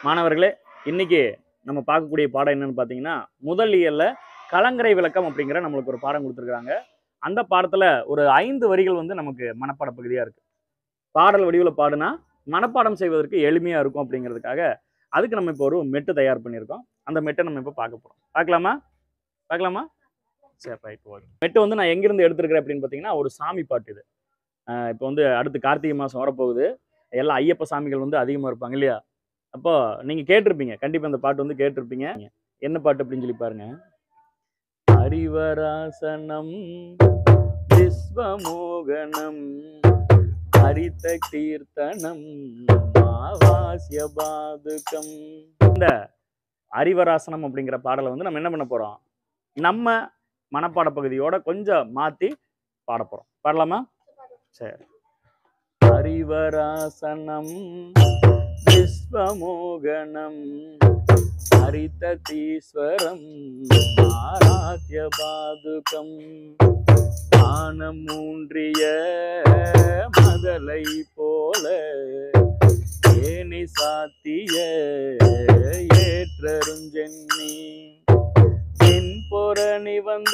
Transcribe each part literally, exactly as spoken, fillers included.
மாணவர்களே, இன்னைக்கு நம்ம பார்க்கக்கூடிய பாடம் என்னன்னு பார்த்தீங்கன்னா, முதல் இயல்ல கலங்கரை விளக்கம் அப்படிங்கிற நம்மளுக்கு ஒரு பாடம் குடுத்துருக்காங்க. அந்த பாடத்துல ஒரு ஐந்து வரிகள் வந்து நமக்கு மனப்பாட பகுதியா இருக்கு. பாடல் வடிவுல பாடுனா, மனப்பாடம் செய்வதற்கு எளிமையா இருக்கும் அப்படிங்கிறதுக்காக, அதுக்கு நம்ம இப்போ ஒரு மெட்டு தயார் பண்ணியிருக்கோம். அந்த மெட்ட நம்ம இப்ப பார்க்க போறோம். பார்க்கலாமா? பார்க்கலாமா? சரி ரைட் ஓகே. மெட்டு வந்து நான் எங்கிருந்து எடுத்திருக்கிறேன் அப்படின்னு பார்த்தீங்கன்னா, ஒரு சாமி பாட்டு இது. அ இப்போ வந்து அடுத்து கார்த்திகை மாசம் வரப்போகுது. எல்லா ஐயப்ப சாமிகள் வந்து அதிகமா இருப்பாங்க இல்லையா? அப்போ நீங்க கேட்டிருப்பீங்க. கண்டிப்பா இந்த பாட்டு வந்து கேட்டிருப்பீங்க. என்ன பாட்டு அப்படின்னு சொல்லி பாருங்க. ஹரிவராசனம் விஸ்வமோகனம் ஹரித கீர்த்தனம் ஆவாஸ்ய பாதுகம். இந்த ஹரிவராசனம் அப்படிங்கிற பாடலை வந்து நம்ம என்ன பண்ண போறோம்? நம்ம மனப்பாட பகுதியோட கொஞ்சம் மாத்தி பாட போறோம். பாடலாமா? சரி. ஹரிவராசனம் விஸ்வமோகனம் ஹரிதீஸ்வரம் ஆராத்ய பாதுகம் ஆனம் மூன்றிய மதலை போல ஏனி சாத்திய ஏற்றருஞ்சென்னி தென்பொரணி வந்த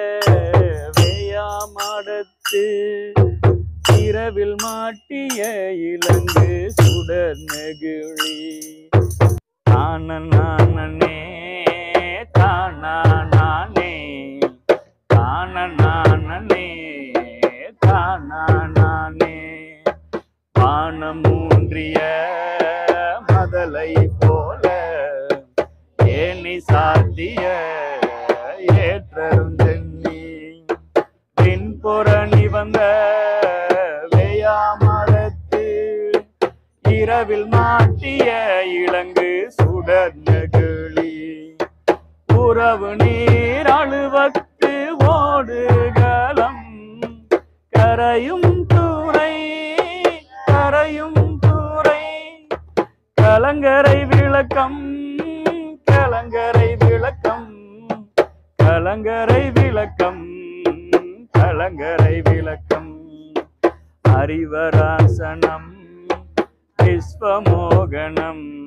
வேயாமாடத்து இரவில் மாட்டிய இலங்கு சுடர் நெகிழி தானே தானே தானே தானே வானம் மூன்றிய மதலை போல ஏனி சாத்திய ஏற்றருந்தென்னி பின்புறணி வந்த வேயாமரத்து இரவில் மாட்டிய இலங்கு சுடர் நெகிழி உறவு நீர் அழுவத்து ஓடுகலம் கரையும் தூரை கரையும் தூரை கலங்கரை விளக்கம் கலங்கரை விளக்கம் கலங்கரை விளக்கம் கலங்கரை விளக்கம் ஹரிவராசனம் விஸ்வமோகனம்